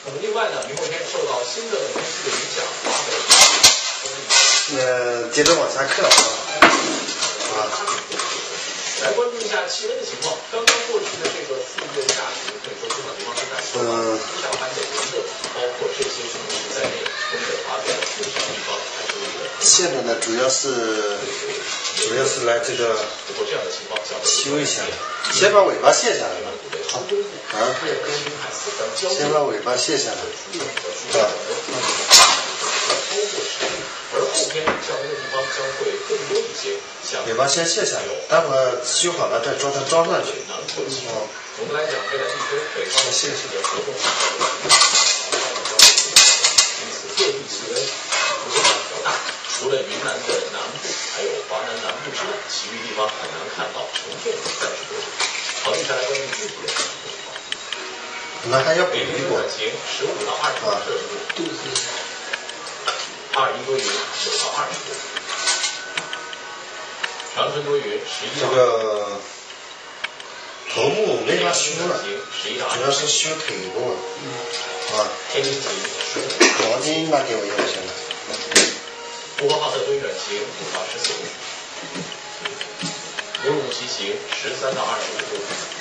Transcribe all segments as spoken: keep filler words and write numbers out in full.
那么另外呢，明后天受到新的空气的影响，华北。 呃，接着往下看啊。啊。 来关注一下气温的情况。刚刚过去的这个四月下旬，可以说不少地方是感受到不小般的炎热，包括这些城市在内，东北华北不少地方还是有点。 现在呢，主要是主要是来这个不过这样的情况， 修一下，先把尾巴卸下来吧。好，啊，先把尾巴卸下来。啊。 而后天降温的地方将会更多一些。 尾巴先卸下来，待会儿修好了再装它装上去。 哦。我们来讲未来地区北方的现实的活动，因此各地气温不会比较大。除了云南的南部，还有华南南部之外，其余地方很难看到重复的三十多度。好，接下来关于具体的情况。 那还要补一补。 十五到二十度摄氏度。哈尔滨多云，九到二十度。长春多云，十一到。 这个头部没法修了，主要是修腿部。嗯。啊。 天津晴，十五。 毛巾拿给我用一下吧。 呼和浩特多云转晴，五到十四度。乌鲁木齐晴，十三到二十五度。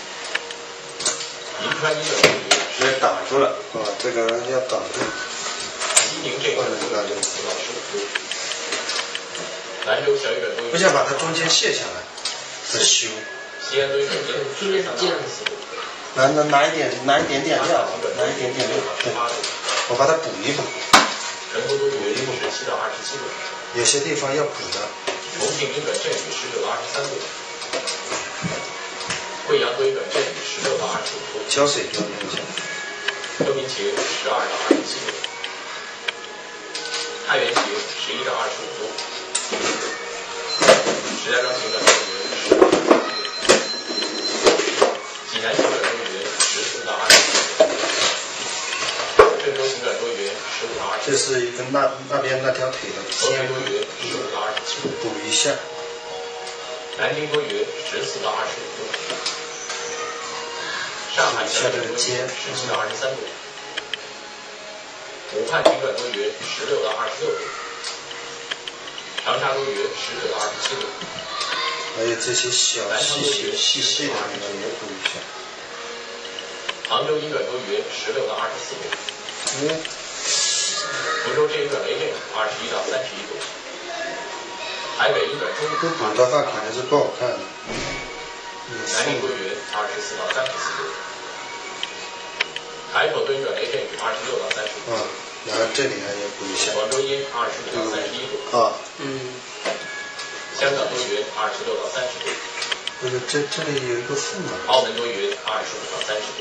银川阴转多云， 是挡住了，啊，这个要挡住。 西宁这个五到十五度。兰州小雨转多云。 不想把它中间卸下来，再修。 西安多云转晴，十三到二十四度。 拿拿拿一点拿一点点料，拿一点点料，对，我把它补一补。 成都多云，十七到二十七度。 有些地方要补的。 重庆阴转阵雨，十九到二十三度。贵阳多云转阵雨，十六到二十五度。 浇水多用一下。 昆明晴，十二到二十七度。太原晴，十一到二十五度。石家庄晴转多云，十到二十七度。济南晴转多云，十四到二十五度。郑州晴转多云，十五到二十。 这是一个那那边那条腿的合肥多云，十五到二十七度。 补一下。 南京多云，十四到二十五度。上海晴转多云，十七到二十三度。武汉晴转多云，十六到二十六度。长沙多云，十九到二十七度。 还有这些小细细细细的地方也补一下。 杭州阴转多云，十六到二十四度。 嗯。 福州阵雨转雷阵，二十一到三十一度。台北阴转中雨， 不补的话肯定是不好看的。 南宁多云，二十四到三十四度。海口多云转雷阵雨，二十六到三十度。 啊，然后这里还要补一下。 广州阴，二十五到三十一度。 啊。嗯。 香港多云，二十六到三十度。 这个这这里有一个负嘛。 澳门多云，二十五到三十度。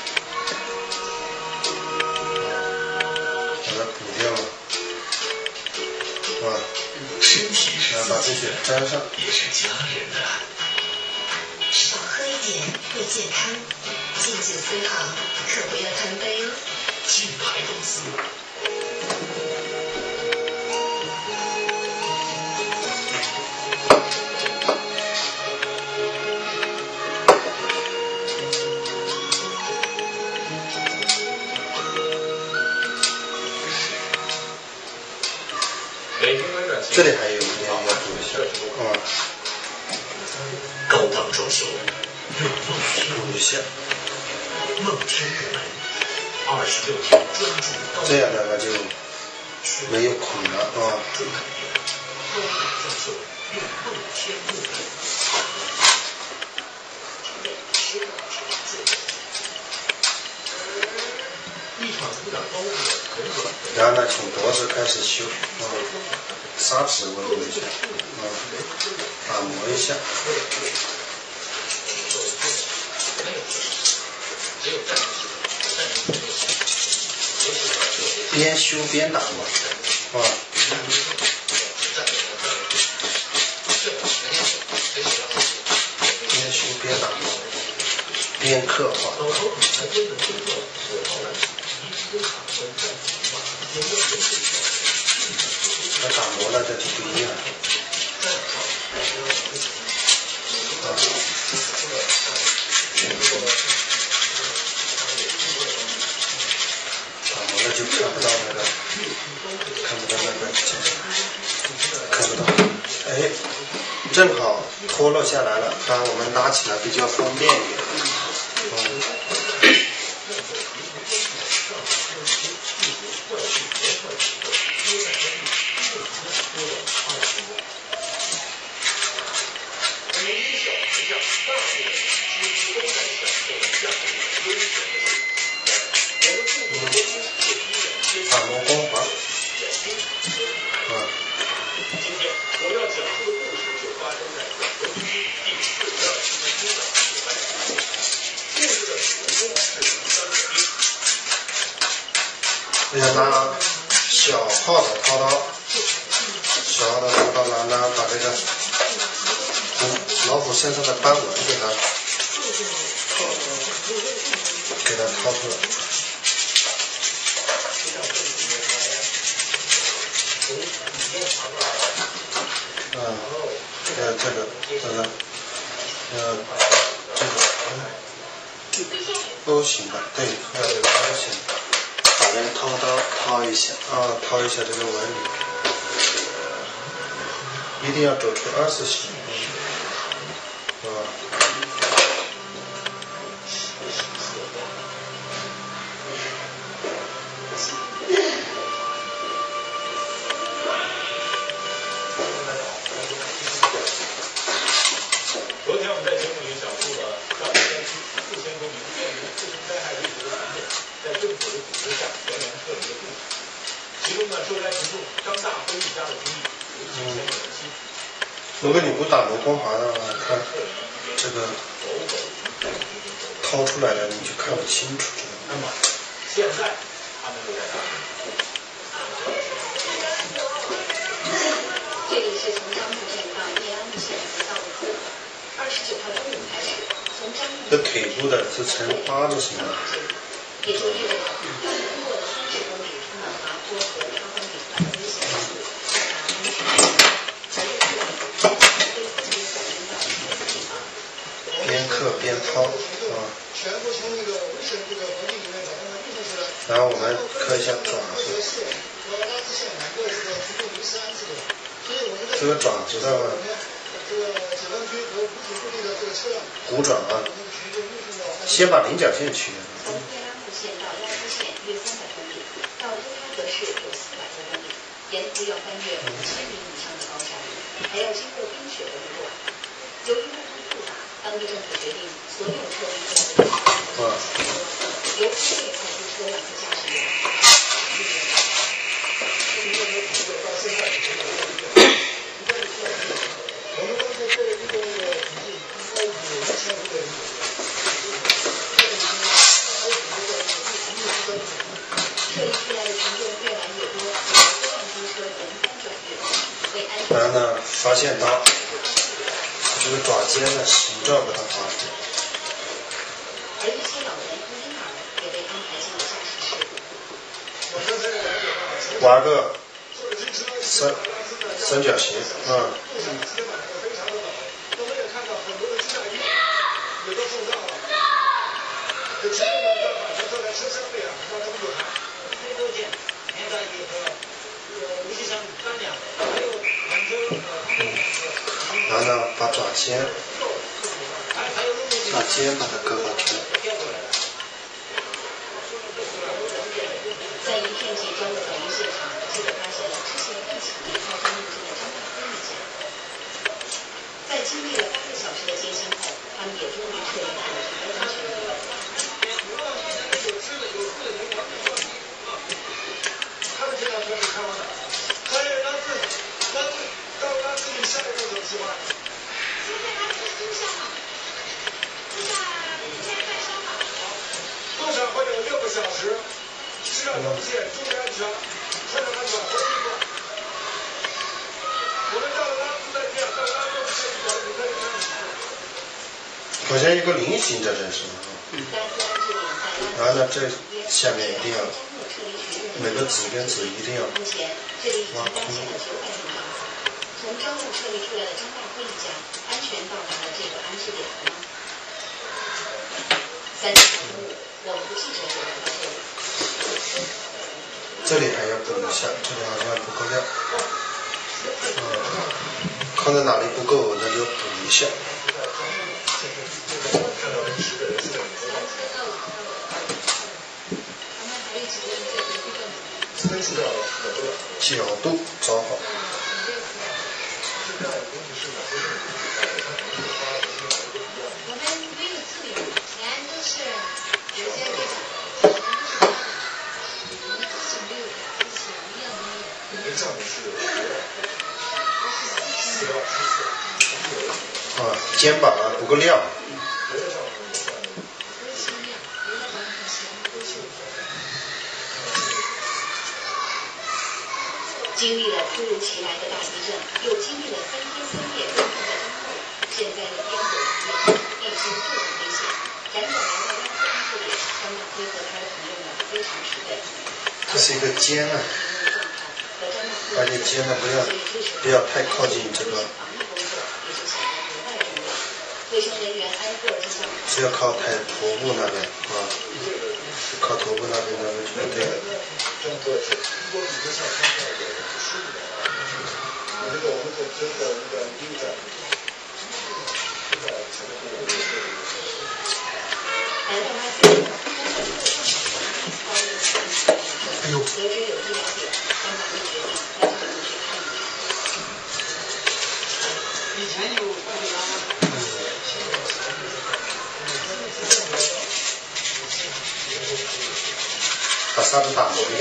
把它补掉了。啊。 身体是把这些粘上。 也是家人的。 少喝一点会健康，敬酒虽好，可不要贪杯哦。 金牌公司。 这里还有一点要补一下。啊。 高档装修，用梦补一下。 梦天日本，二十六天专注。 这样的话就没有孔了啊。 高档装修，用梦天日本。一场有点高的，很软的。 然后呢，从脖子开始修，啊，砂纸温度一下，啊，打磨一下。边修边打磨，啊。边修边打磨，边刻画。它打磨了，这就不一样。啊。打就看不到那个，看不到那个，看不到。哎，正好脱落下来了，让我们拿起来比较方便一点。嗯。打磨光滑，啊， 我要讲述的故事就发生在文居第四十二期的出版时代。故事的主人公是三个兵。 我要拿小号的掏刀，小号的掏刀拿拿把这个老虎身上的斑纹给它给它掏出来。嗯，呃，这个，这个，呃，这个，都行吧？对，呃，都行。把这个掏刀掏一下，啊，掏一下这个纹理，一定要走出二次形，啊。 昨天我们在节目里讲述了张北山区四千多名面临自然灾害危急的群众，在政府的组织下全员撤离的故事。其中呢，受灾群众张大辉一家的经历尤其鲜为人心。 如果你不打磨光滑的话，看这个掏出来了，你就看不清楚。 那么现在他们又在哪里？ 这里是从樟木镇到叶安路线的道路口。二十九号中午开始，从樟木这腿部的是呈花就行了。 也就意味着，要通过的三十公里充满滑坡和塌方隐患的危险道路，到达安全地带，绝对不能被反映到其他地方。 边刻边掏啊。 全部从那个危险这个环境里面把它们运送出来。 然后我们刻一下爪子。 和拉丝线两个这个局部流失安置的，所以我们这个爪子的话， 这个解放军和五体部队的这个车辆， 骨爪啊，先把菱角线去掉。 从叶安路线到拉丝线约三百公里，到多开河市有四百多公里，沿途要翻越五千米以上的高山，还要经过冰雪的路段。由于路途复杂，当地政府决定所有车辆都要由部队派出车辆和驾驶员。 我们当时做了一个统计，应该有一千五百人。 这一出来的群众越来越多，多辆机车轮番转运，为安全。 然后呢，发现刀，这个爪尖的形状把它划出。 而一些老人和婴儿也被安排进了驾驶室。 挖个三三角形啊。然后呢，把爪尖，爪尖把它割发出来。 在一片紧张的反应现场，记者发现了之前被抢劫套装入境的张大辉一家。在经历了八个小时的艰辛后，他们也终于撤离到了台湾全地。 他们这辆车是开完的，所以拉字拉字到拉字你下一步怎么计划？ 现在拉字新上嘛，现在现在在烧嘛。 路上会有六个小时，需要路线注意安全，穿上安全和衣服。我们到了拉字再见，到拉字再见，你再看。 好像一个菱形在这是吗？然后呢，这下面一定要每个指跟指一定要挖空。 从樟木撤离出来的张大辉一家安全到达了这个安置点了吗？三十号中午，我们的记者就来到这里。 这里还要补一下，这里好像不够料。嗯，看到哪里不够，那就补一下。角度找好。 我们没有资源，全都是有些这个，我们自己没有，自己一样没有。 啊，肩膀啊不够亮。 经历了突如其来的大地震，又经历了三天三夜震撼的之后，现在的天火一地形又很危险。辗转来到拉斯安这里，张大辉和他的朋友们非常疲惫。 这是一个尖啊，而且尖呢不要不要太靠近这个，是要靠太头部那边啊，靠头部那边那边就对了。哎呦！ 以前有把沙子打磨一下。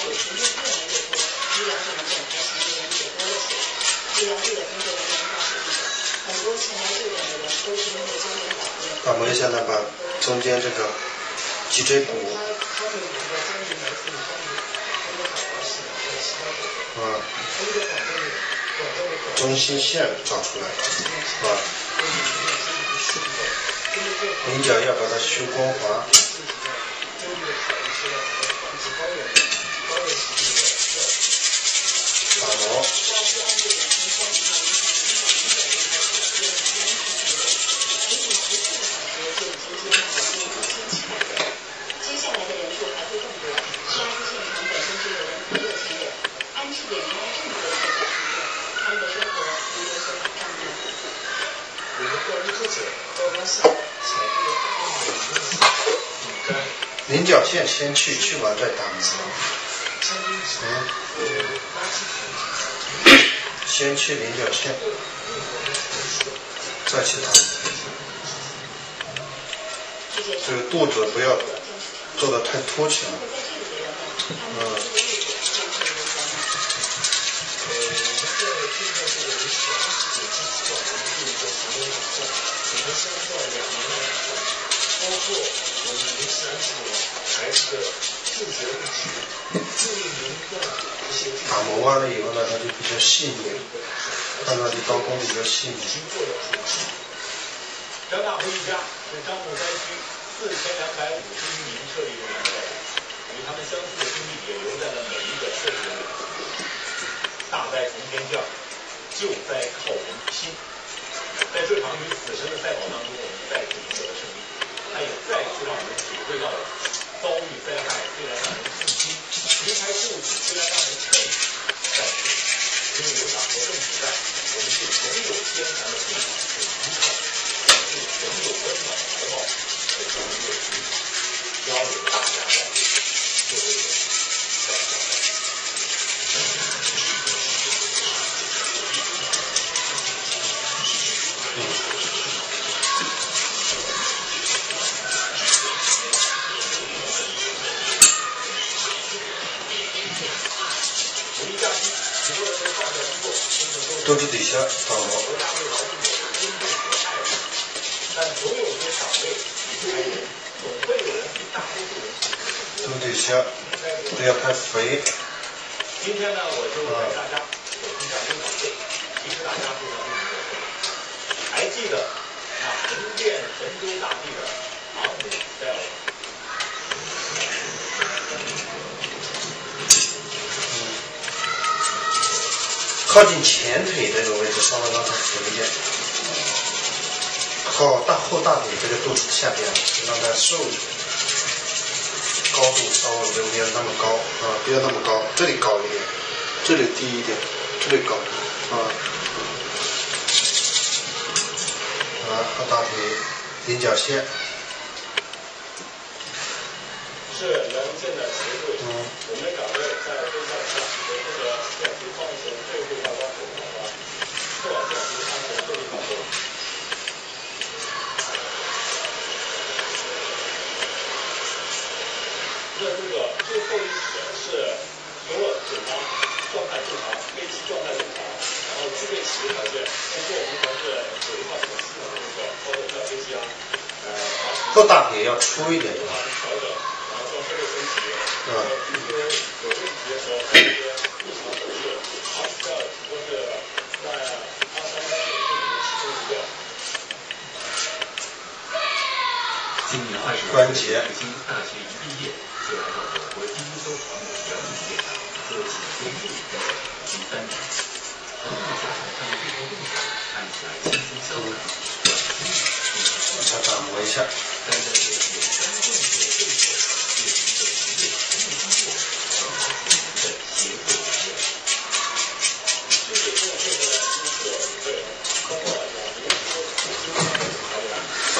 打磨一下呢，把中间这个脊椎骨，啊，中心线找出来，啊，菱角要把它修光滑。打磨。 接下来的人数还会更多。沙子现场本身就有人很有钱人，安置点应该这么多人在场中，他们的生活能有所保障吗？ 我们钓鱼之前高压下采购的菱角线先去，去完再打磨。嗯，先去菱角线，再去打磨。这个肚子不要做的太凸起来。嗯。 包括我们临时安置孩子的就学问题、注意民众一些打磨完了以后呢，它就比较细腻，看到的刀工比较细腻。 张大辉一家是樟木山区四千两百五十一名设立人员的代表，与他们相似的经历也留在了每一个设立人员。大灾从天降，救灾靠人心。在这场与死神的赛跑当中，我们再次赢得了胜利。它也再次让我们体会到了遭遇灾害虽然让人痛心，离开故土虽然让人痛苦，但是因为有党和政府在，我们就总有艰难的地方可以依靠，我们就总有温暖的怀抱可以安慰。只要有大家在，就会有小家在。 肚子底下打磨。 但所有的岗位与才人，总会有人比大多数人肚子底下不要太肥。 今天呢，我就给大家走一下工厂队，其实大家非常清楚。还记得那神殿神州大地的航母 Stella。 靠近前腿这个位置稍微让它浮一点，靠大后大腿这个肚子下边让它瘦一点， 高度稍微没有没有那么高啊，不要那么高，这里高一点，这里低一点，这里高啊。啊，和大腿顶角线。 是能见的协会，嗯，我们的岗位在分校下，有这个电子放绳对会化妆手法的，确保电子安全对立保护。那这个最后一点是所有检查状态正常，飞机状态正常，然后具备企业条件，通过我们还是有一套很系统的这个操作这飞机啊，呃， 后大腿要粗一点。 调整，然后装设备升级， 嗯。 比如说有问题的时候，还有一些异常手势，啊，这只不过是在二三九里面其中一个。 今年二十关节。 北京大学一毕业就来到我国第一艘航母辽宁舰上做起飞任务的第三年，航母甲板上的最后动作看起来轻松潇洒， 稍等我一下。 但在这个简单动作背后，却是一个职业经过长达几年的协会实验。 这个动作的就是对，包括两名经常还有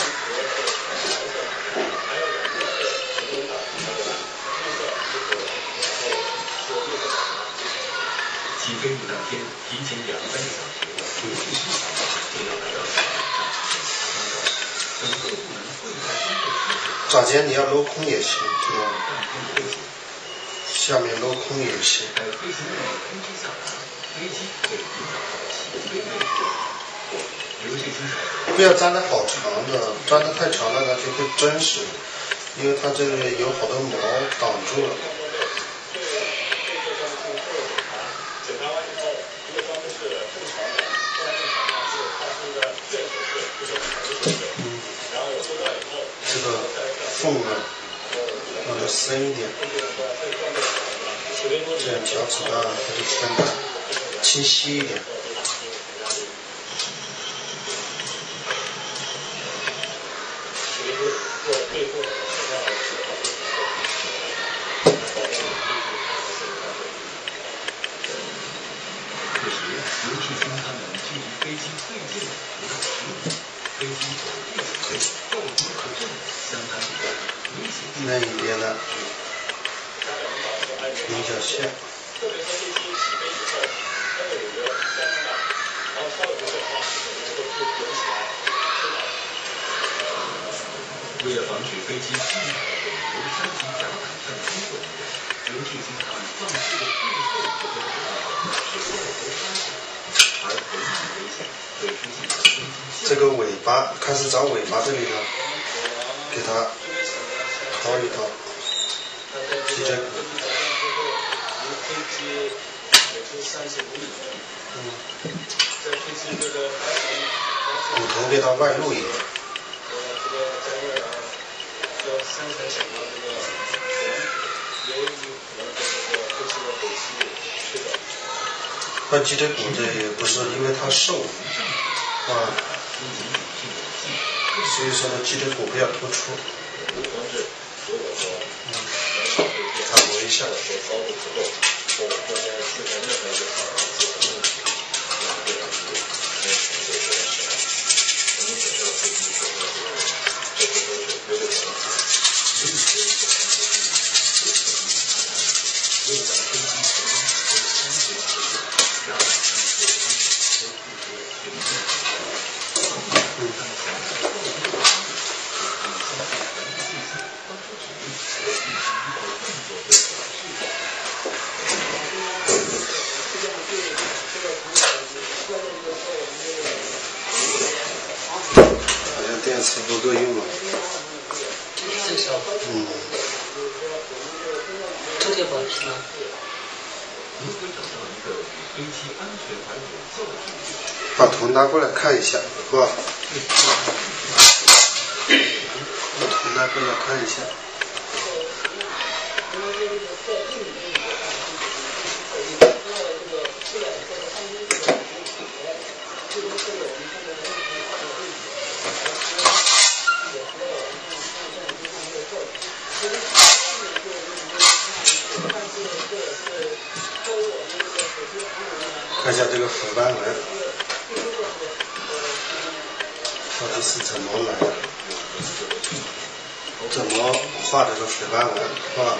还有两个是成功的，还有绿色就是然后是绿色的。 起飞日当天，提前两三个小时，游戏市场就要来到甲板上检查报告。等各部门汇报工作结束， 爪尖你要镂空也行，这样下面镂空也行。 在飞行员的通知下，飞机被引导到起飞位置。游戏机上不要粘得好长的，粘得太长了它就会真实，因为它这里有好多毛挡住了。 检查完以后，如果装的是正常的，状态正常的，就是发出的正手势，就是好的手势。嗯。然后收到以后， 这个缝呢，让它深一点，这样脚趾啊它就分得清晰一点。 这时，刘志兴他们距离飞机最近的不到十米，飞机陡地起飞，后机可震，相当危险。 那一边呢，顶角线。 特别是飞机起飞以后，那个有个相当大，然后稍微不对的话，能够就卷起来，飞倒。 为了防止飞机巨大的尾流伤及甲板上的工作人员，刘志兴他们放弃了最后一个标准，是外头发展，而唯一危险会出现在飞机。 这个尾巴开始找尾巴这里呢，给它掏一掏，提着骨。 飞机也就三十五米。嗯。在飞机这个发行， 骨头给它外露一点。 呃，这个在这儿要三层小的这个有有可能在这个飞机的尾气去的。 那脊椎骨这也不是因为它瘦啊，所以说呢脊椎骨不要突出。嗯，按摩一下。电池不够用了。 这小嗯。 这就保持了。 如何找到一个飞机安全而有效的距离？ 把图拿过来看一下，是吧？把图拿过来看一下。 看一下这个腐斑纹到底是怎么来的，怎么画这个腐斑纹啊？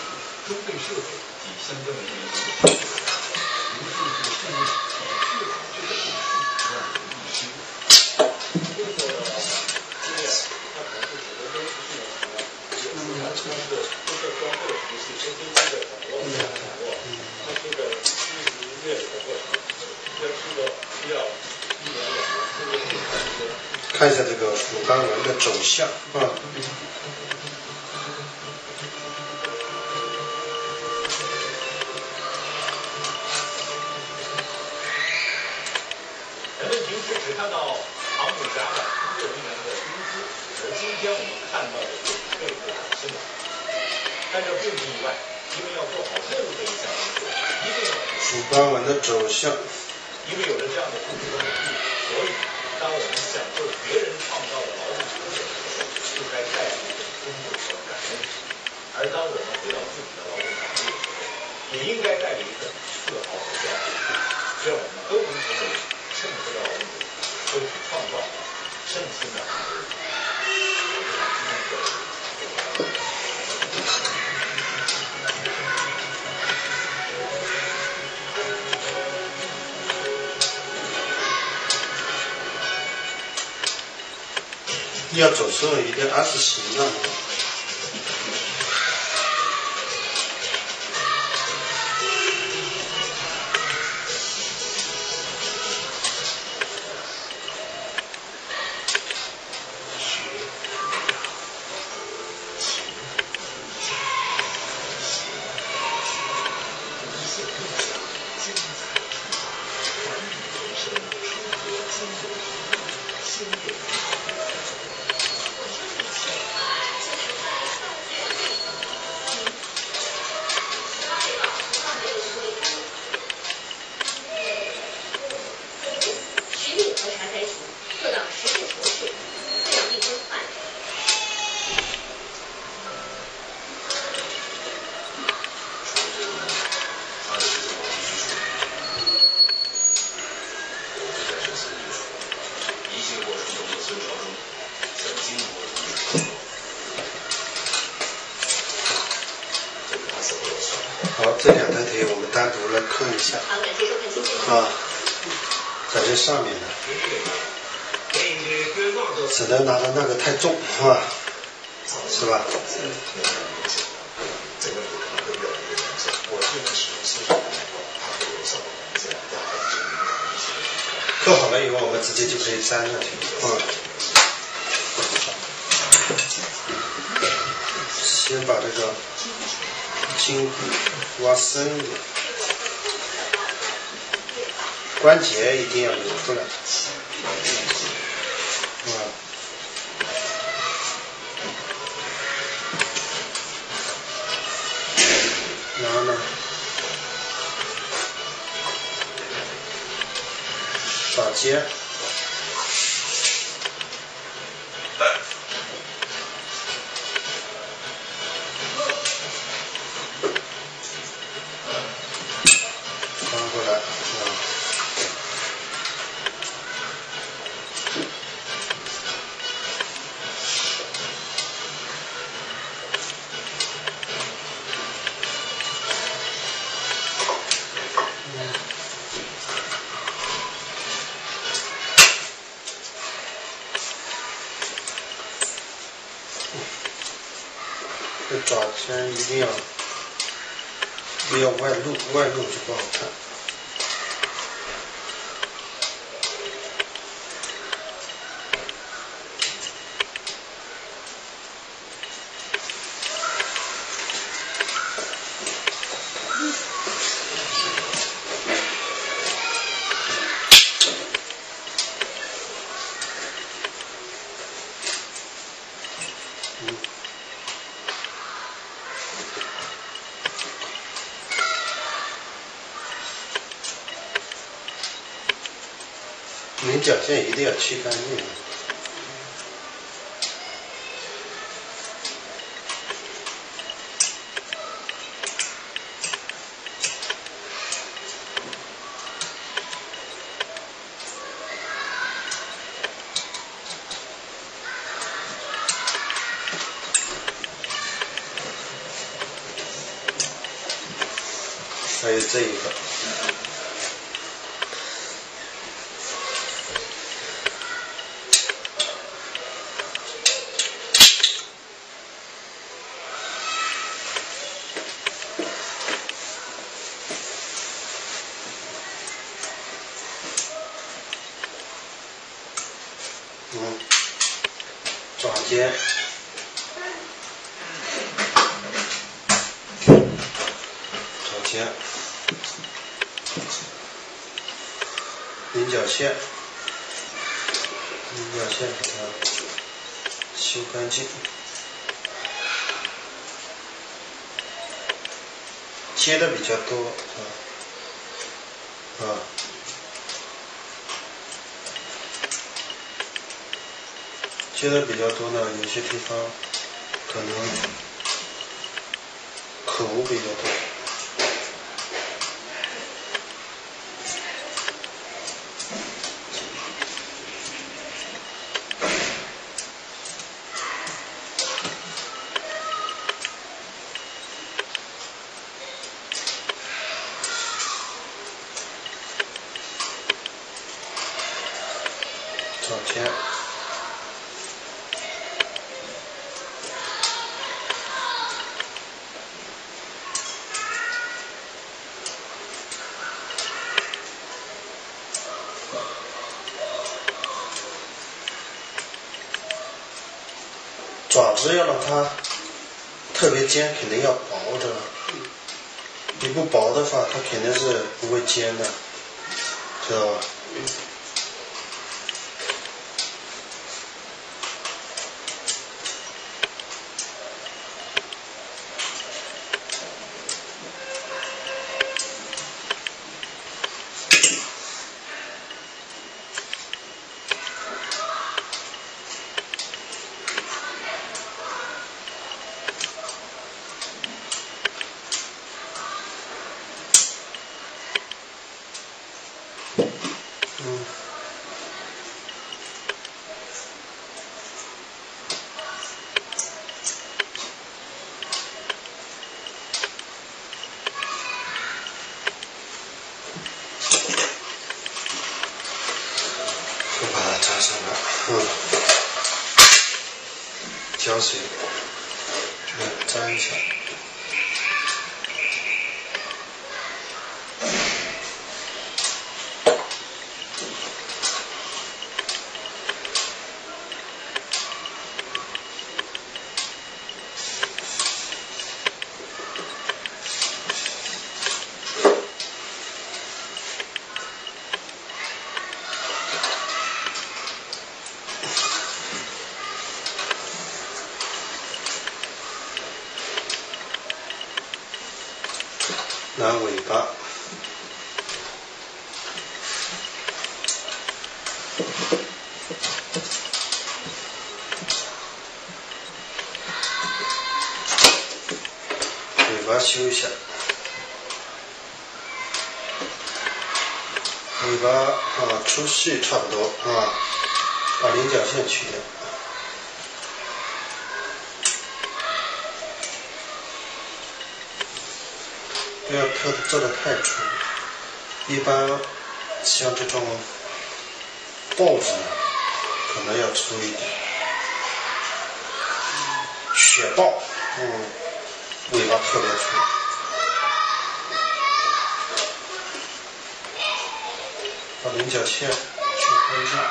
看一下这个腐斑纹的走向啊。 人们平时只看到航母甲板工作人员的工资，而今天我们看到的是背后的辛劳。但这并不意外，因为要做好任何一项工作，一定要腐斑纹的走向。 因为有了这样的工作的努力，所以当我们享受别人创造的劳动成果的时候，就该带着一种尊重和感恩；而当我们回到自己的劳动岗位的时候，也应该带着一份自豪和骄傲，这样我们都能成为称职的劳动者，为其创造圣心的行为。 要走时候一定按时行啊。好，这两台腿我们单独来看一下。 好，感谢收看今天的。 啊，在这上面呢，只能拿的那个太重，是吧？是吧？刻好了以后，我们直接就可以粘上去。啊。先把这个筋骨挖深一点，关节一定要留出来。啊。然后呢，打结。翻过来，啊。这爪针一定要不要外露，外露就不好看。嗯。棱角线一定要切干净。 还有这一个。嗯，爪尖，爪尖，菱角线，菱角线给它修干净，接的比较多啊啊。接的比较多呢，有些地方可能口比较多。爪尖。爪子要让它特别尖，肯定要薄的。你不薄的话，它肯定是不会尖的，知道吧？嗯，就把它粘上来，嗯，胶水，来粘一下。拿尾巴，尾巴修一下，尾巴啊粗细差不多啊，把菱角线去掉。不要特做的太粗，一般像这种豹子可能要粗一点。雪豹，嗯，尾巴特别粗。把菱角线去干净，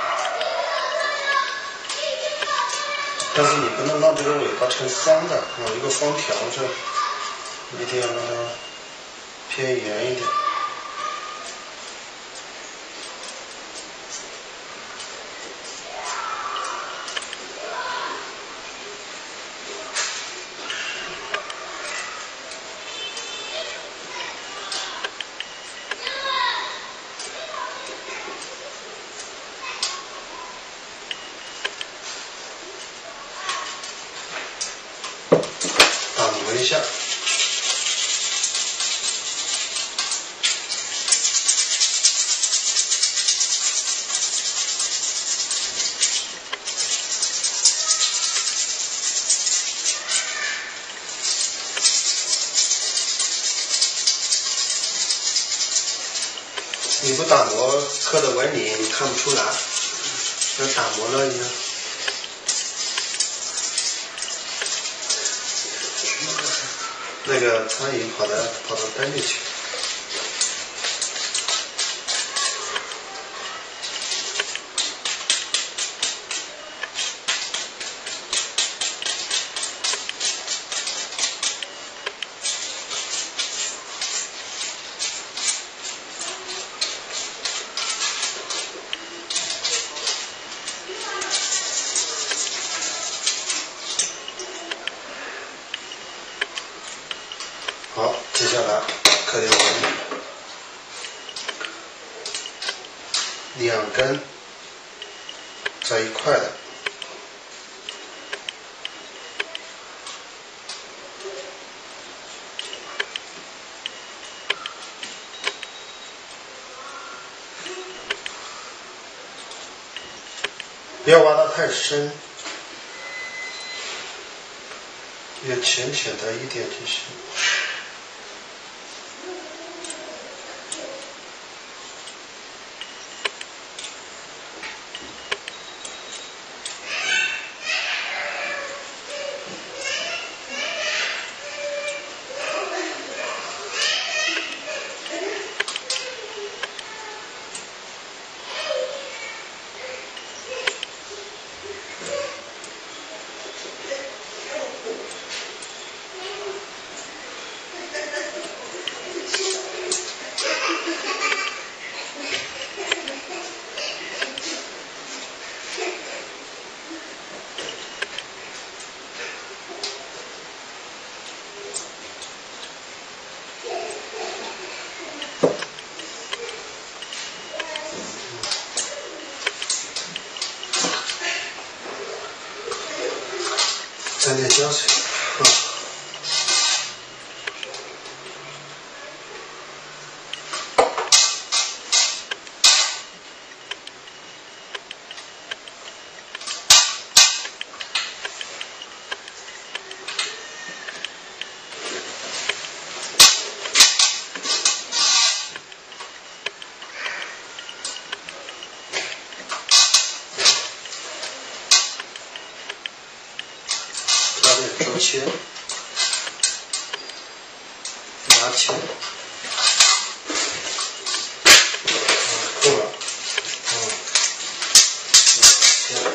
但是你不能让这个尾巴成方的，啊，一个方条这，一定要让它偏圆一点。打磨一下。 你不打磨刻的纹理，你看不出来。要打磨了一样。那个苍蝇跑到跑到灯里去。好，接下来刻点纹理，两根在一块的，不要挖得太深，越浅浅的一点就行。沾点胶水，啊。周切，牙签，够了，嗯，切，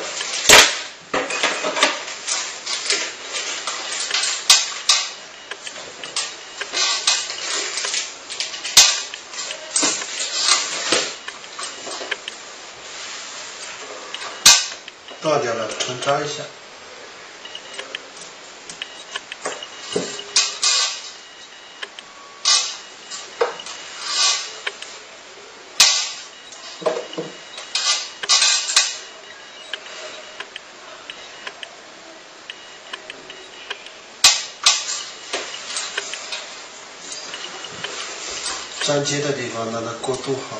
断掉了，重扎一下。粘接的地方让它过渡好。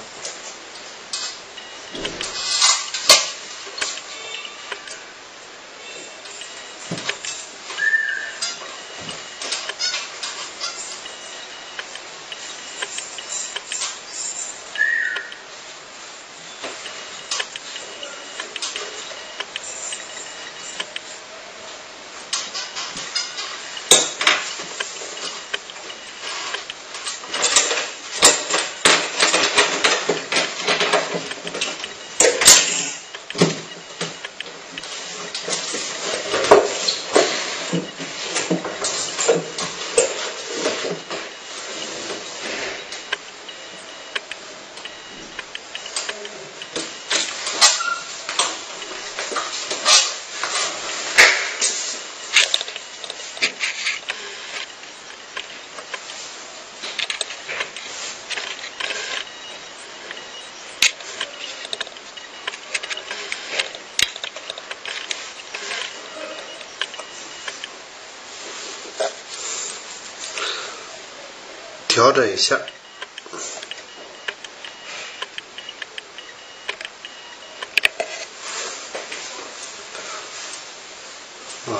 调整一下，啊，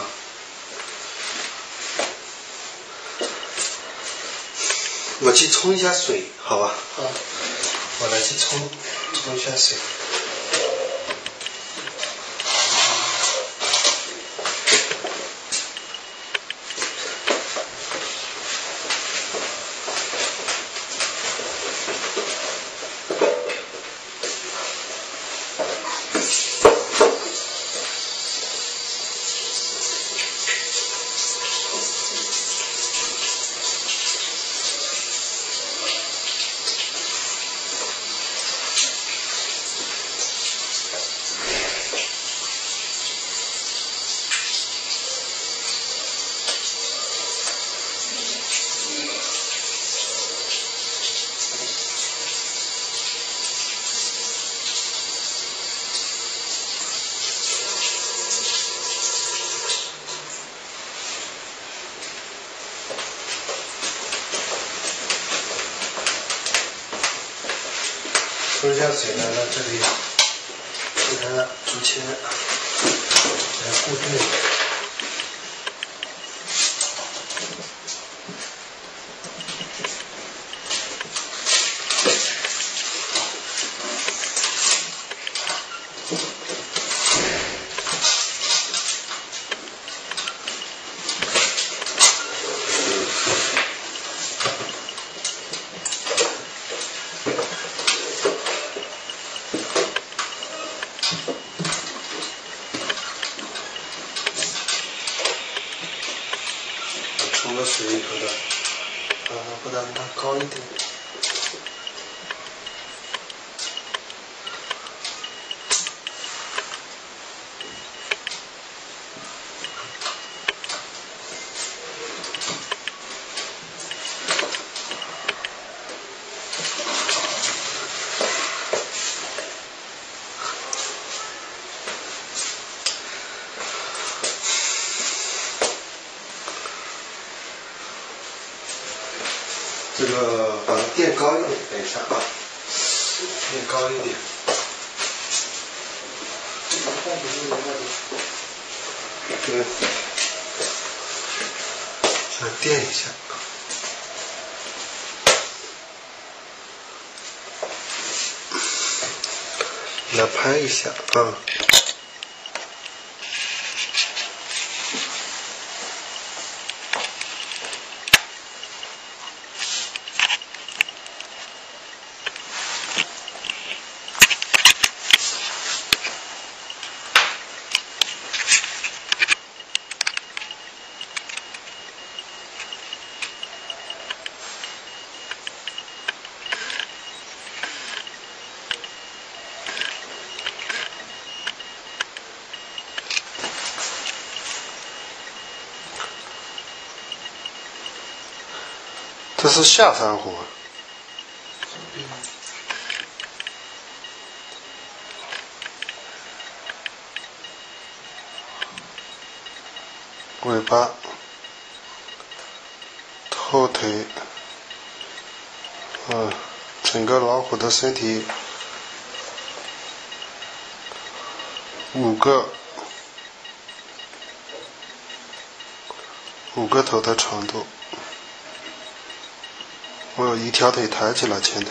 我去冲一下水，好吧？ 好。 我来去冲冲一下水。冲一下水呢，让这里给它竹签来固定。冲了水以后呢，呃，把它拉高一点。这个把它垫高一点，等一下啊，垫高一点。对，再垫一下。来拍一下啊。这是下珊瑚，尾巴、后腿，嗯，整个老虎的身体五个五个头的长度。我有一条腿抬起来，前腿。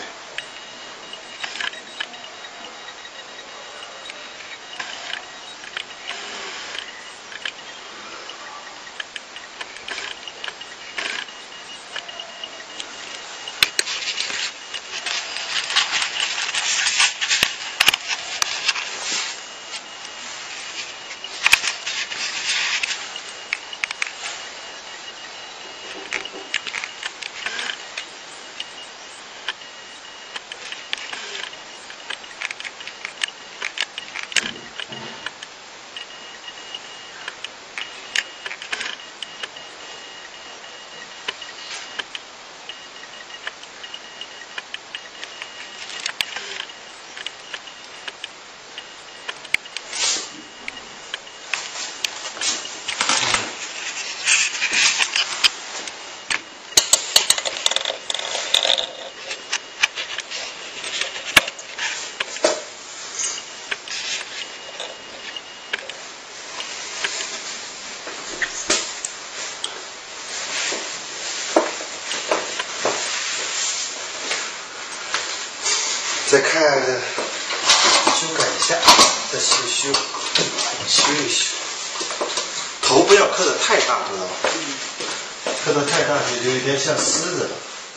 再看修改一下，再修修修一修。头不要刻得太大，知道吧？刻得太大就有点像狮子了。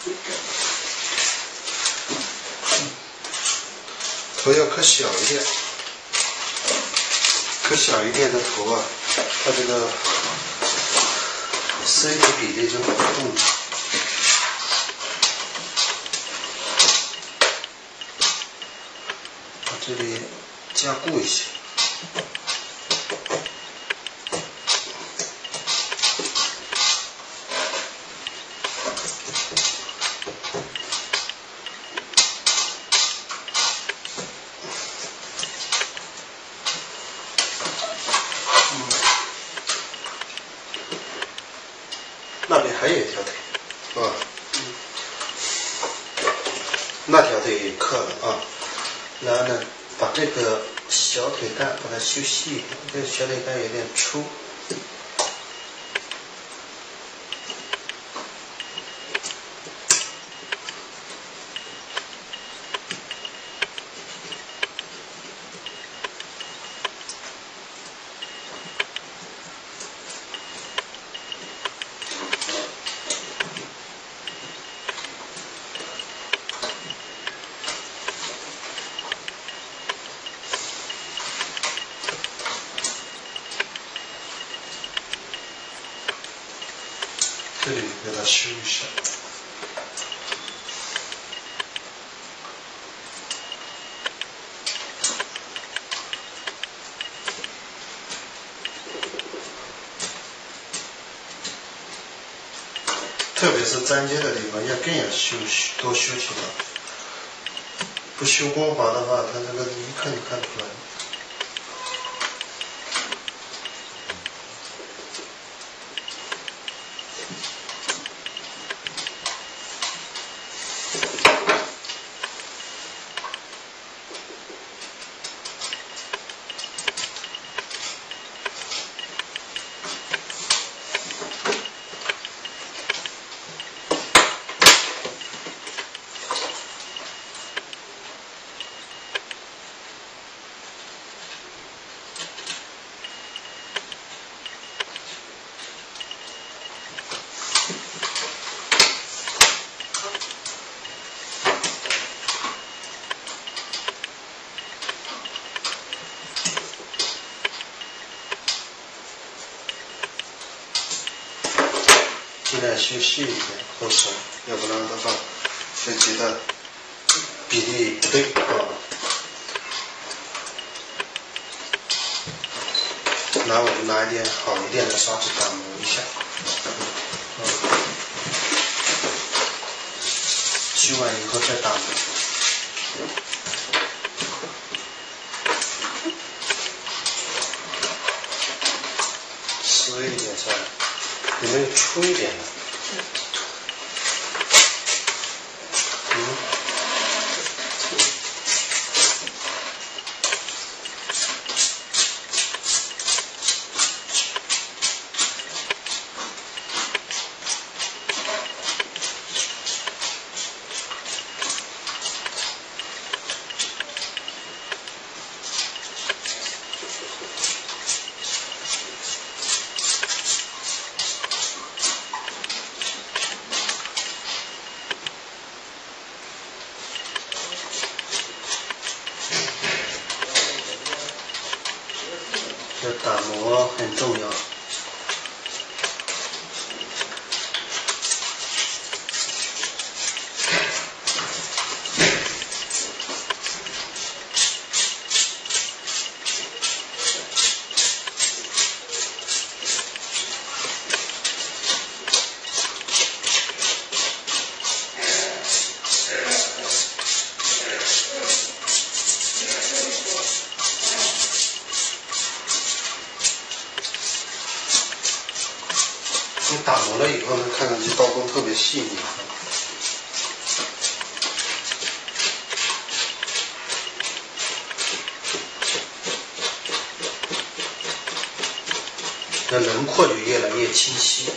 头要刻小一点，刻小一点的头啊，它这个身体比例就会动。把这里加固一下。那边还有一条腿，啊，那条腿刻了啊，然后呢，把这个小腿蛋把它修细一点，这个小腿蛋有点粗。这里给它修一下。特别是粘接的地方要更要修多修几道，不修光滑的话，它这个一看就看出来。尽量修细一点后手，要不然的话会觉得比例不对啊。拿我们拿一点好一点的砂纸打磨一下，嗯，修完以后再打磨。湿一点下来。有没有粗一点的？嗯。这打磨很重要。你打磨了以后呢，看上去刀工特别细腻。那轮廓就越来越清晰，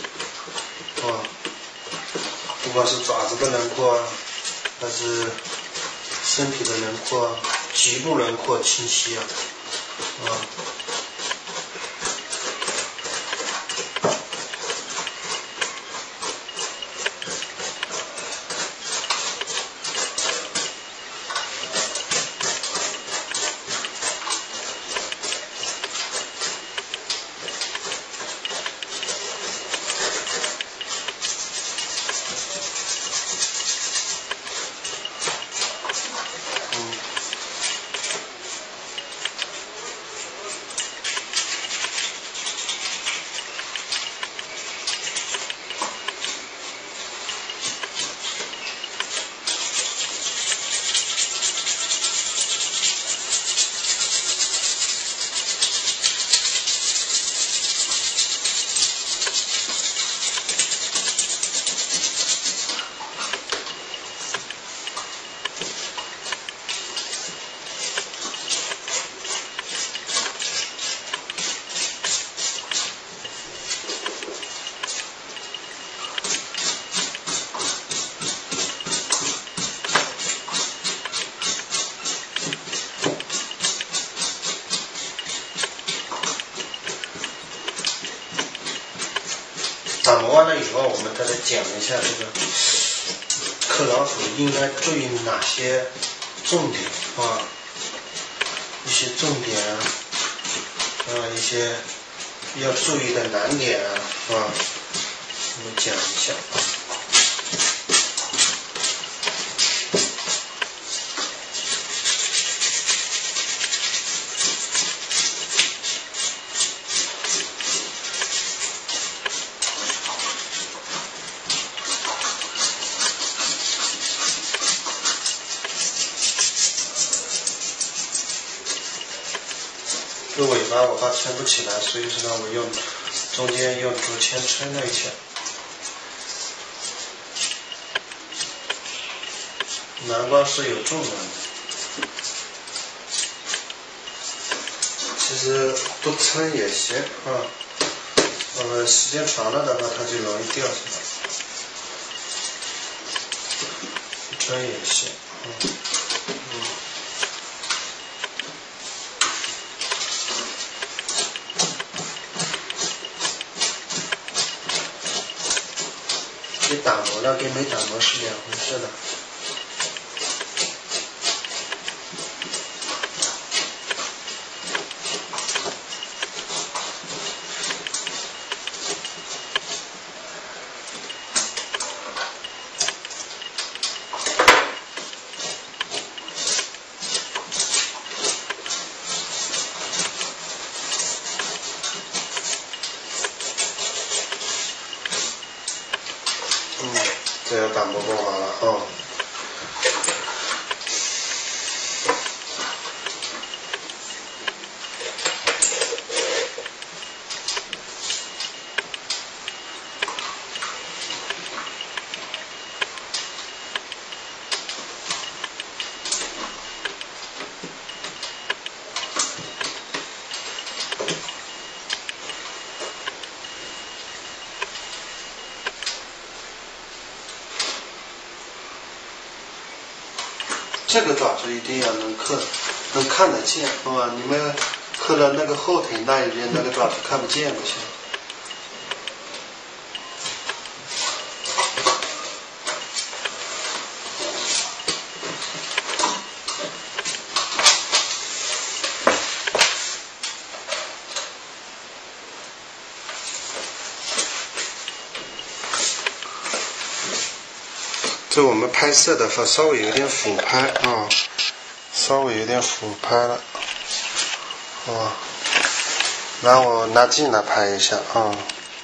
啊，不管是爪子的轮廓啊，还是身体的轮廓，局部轮廓清晰啊，啊。打磨完了以后，我们再来讲一下这个克老鼠应该注意哪些重点啊，一些重点啊，啊一些要注意的难点啊，啊，我们讲一下。这尾巴我怕撑不起来，所以说呢，我用中间用竹签撑了一下。南瓜是有重量的，其实不撑也行啊，呃，时间长了的话，它就容易掉下来。不撑也行，嗯。打磨了跟没打磨是两回事的。这要打磨过完了啊。这个爪子一定要能刻，能看得见，啊！你们刻了那个后腿那一边那个爪子看不见不行。这我们拍摄的话稍微有点俯拍啊，稍微有点俯拍了，啊，然后我拿近来拍一下啊，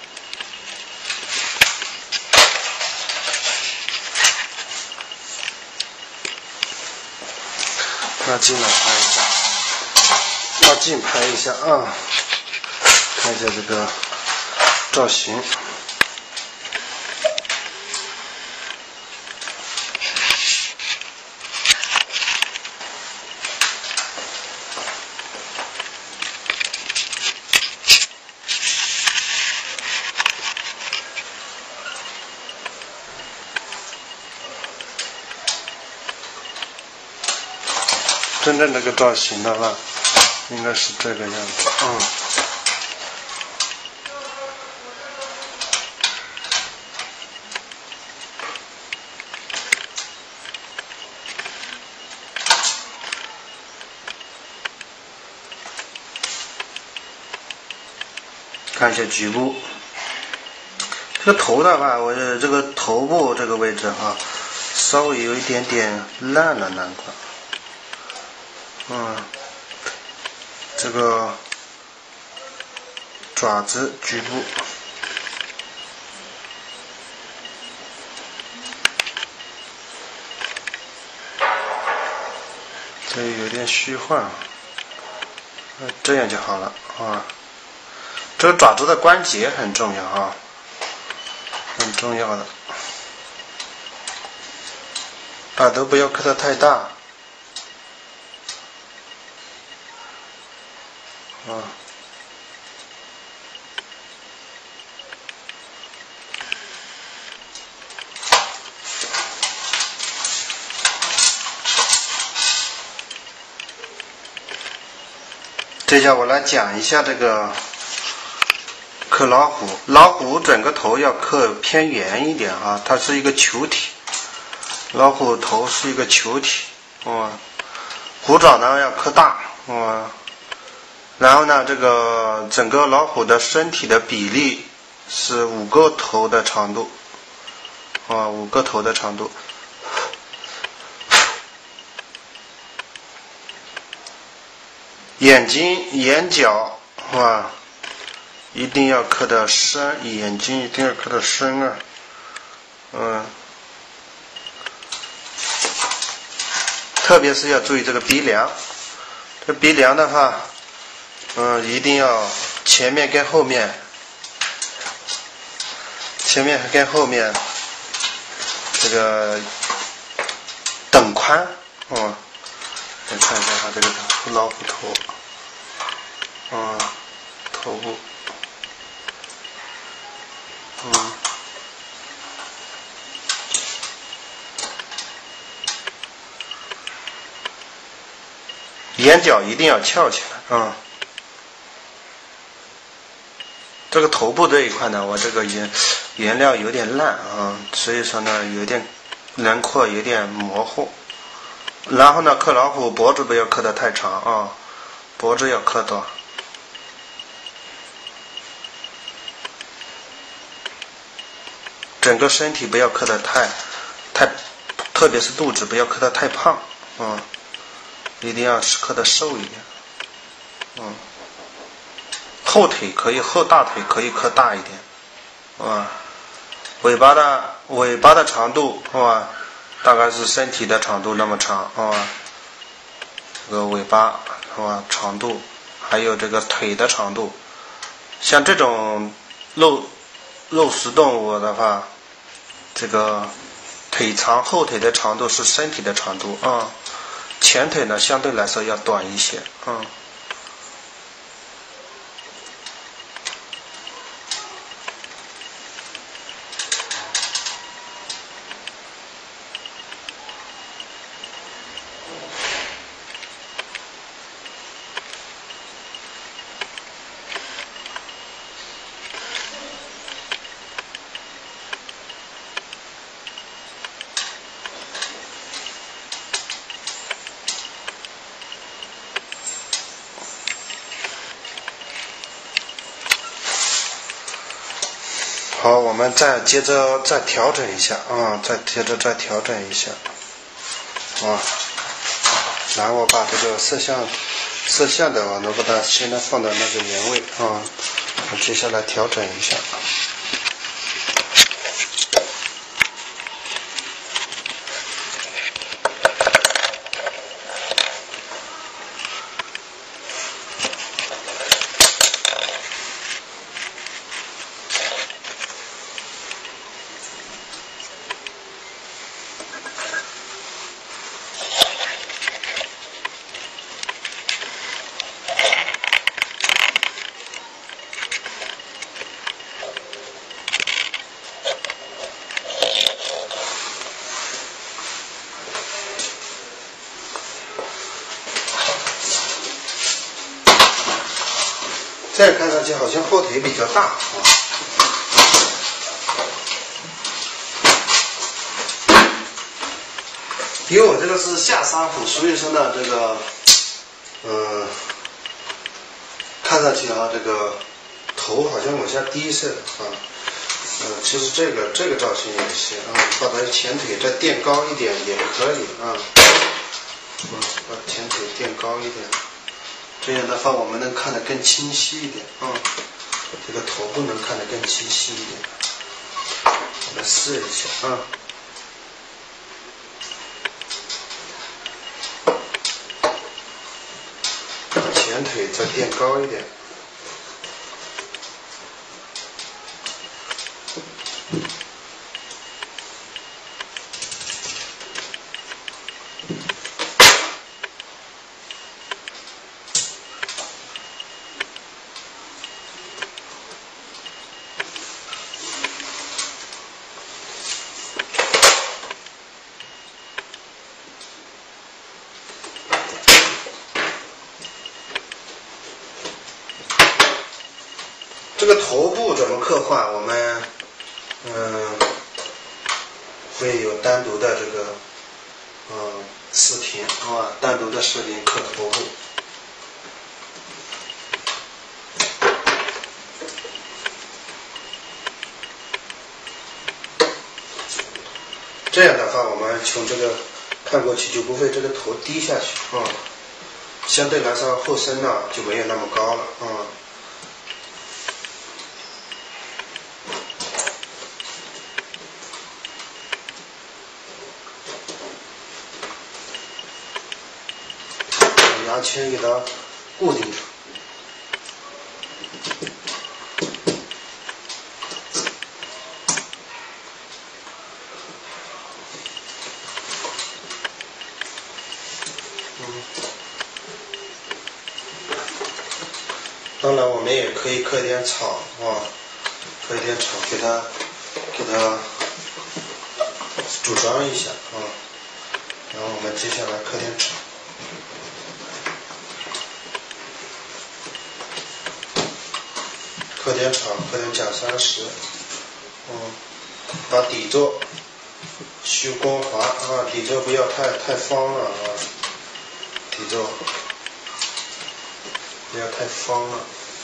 拿近来拍一下，拿近拍一下啊，看一下这个造型。 真正这个造型的话，应该是这个样子。嗯。看一下局部，这个头的话，我这个头部这个位置哈，稍微有一点点烂了难怪。嗯，这个爪子局部，这有点虚幻，这样就好了啊。这个爪子的关节很重要啊，很重要的。耳朵不要刻得太大，啊。这下我来讲一下这个。刻老虎，老虎整个头要刻偏圆一点啊，它是一个球体，老虎头是一个球体，啊，虎爪呢要刻大，啊，然后呢，这个整个老虎的身体的比例是五个头的长度，啊，五个头的长度，眼睛、眼角，啊。一定要刻得深，眼睛一定要刻得深啊，嗯，特别是要注意这个鼻梁，这鼻梁的话，嗯，一定要前面跟后面，前面跟后面这个等宽，嗯，来看一下它这个老虎头，嗯，头部。嗯，眼角一定要翘起来啊、嗯。这个头部这一块呢，我这个颜颜料有点烂啊，所以说呢有点轮廓有点模糊。然后呢，刻老虎脖子不要刻得太长啊，脖子要刻短。整个身体不要刻得太太，特别是肚子不要刻得太胖，嗯，一定要刻得瘦一点，嗯，后腿可以后大腿可以刻大一点，啊，尾巴的尾巴的长度啊，大概是身体的长度那么长啊，这个尾巴是吧长度，还有这个腿的长度，像这种肉肉食动物的话。这个腿长后腿的长度是身体的长度啊、嗯，前腿呢相对来说要短一些，嗯。好，我们再接着再调整一下啊，再接着再调整一下啊，然后我把这个色相色相的我能把它现在放到那个原位啊，我接下来调整一下。 这样看上去好像后腿比较大啊。因为我这个是下沙虎，所以说呢，这个，嗯，看上去啊，这个头好像往下低似的啊。嗯，其实这个这个造型也行啊，把它前腿再垫高一点也可以啊。嗯，把前腿垫高一点，这样的话我们能看得更清晰一点啊。这个头部能看得更清晰一点。我们试一下啊。前腿再垫高一点，这个头部怎么刻画？我们嗯会有单独的这个嗯视频啊，单独的视频刻头部。这样的话，我们从这个看过去就不会这个头低下去啊，相对来说后身呢就没有那么高了啊。牙签给它固定住。嗯，当然我们也可以刻点草啊，刻一点草给它给它主张一下啊，然后我们接下来刻点草。刻点草，刻点假山石，嗯，把底座修光滑啊，底座不要太太方了啊，底座不要太方了。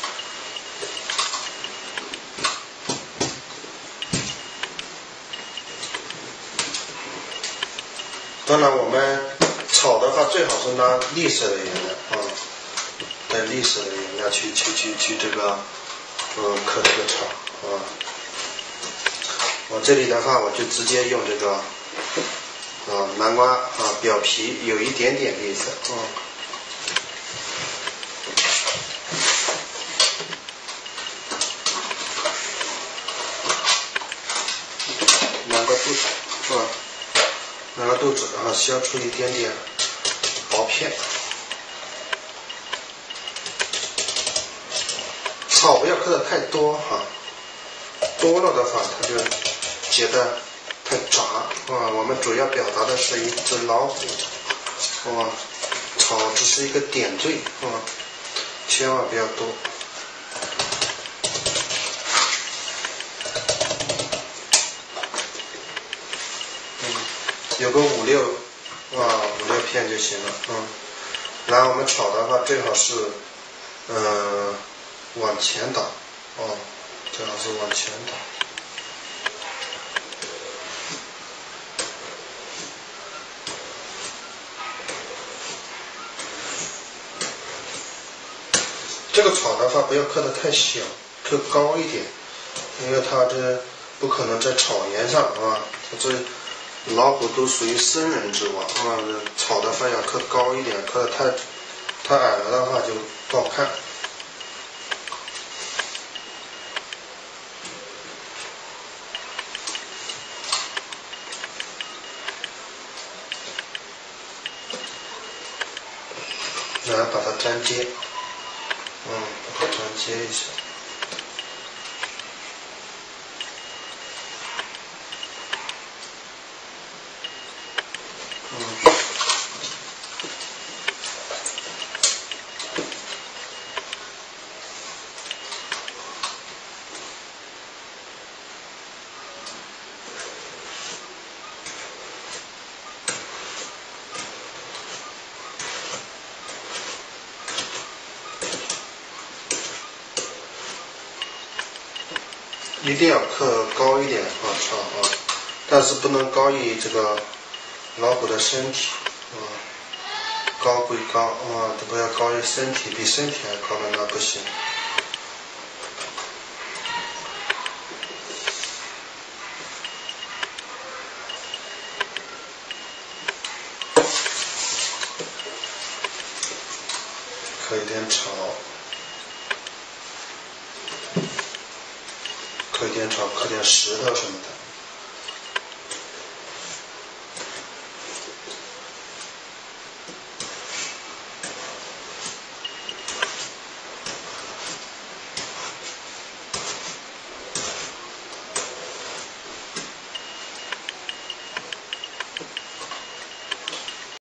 当然，我们草的话最好是拿绿色的颜料啊，带绿色的颜料去去去去这个。嗯，刻这个草啊，我这里的话，我就直接用这个啊南瓜啊表皮有一点点绿色啊，两个肚子啊，两个肚子啊，削出一点点薄片。草不要刻的太多哈、啊，多了的话它就结得太杂啊。我们主要表达的是一只老虎啊，草只是一个点缀啊，千万不要多。嗯，有个五六啊五六片就行了嗯。然后我们草的话最好是嗯。呃往前倒，哦，最好是往前倒。这个草的话，不要刻得太小，刻高一点，因为它这不可能在草原上啊。这老虎都属于生人之王啊，草的话要刻高一点，刻得太太矮了的话就不好看。然后把它粘接，嗯，把它粘接一下。嗯。 一定要刻高一点啊，朝啊，但是不能高于这个老虎的身体啊，高归高啊，都不要高于身体，比身体还高的那不行。刻一点草，刻一点草，刻点石头什么的。